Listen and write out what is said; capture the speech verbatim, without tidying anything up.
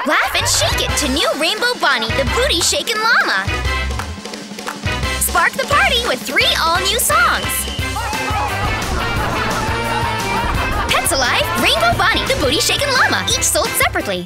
Laugh and shake it to new Rainbow Bonnie, the booty shaking llama. Spark the party with three all-new songs. Pets Alive, Rainbow Bonnie, the booty shaking llama, each sold separately.